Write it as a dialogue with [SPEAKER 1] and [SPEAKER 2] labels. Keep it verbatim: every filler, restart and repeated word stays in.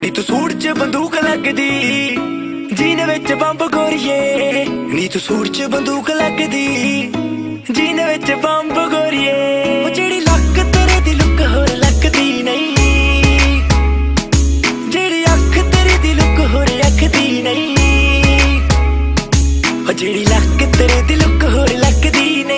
[SPEAKER 1] नी तू सूट च बंदूक लगदी, जीने विच बंब गोरिए। नी तू सूट च बंदूक लगदी, जीने विच बंब गोरिए। जेड़ी लक तेरे दी लुक होर लगदी नहीं, जेड़ी अख तेरी दी लुक होर अखदी नहीं, जेड़ी लक तेरे दी लुक होर लगदी नहीं।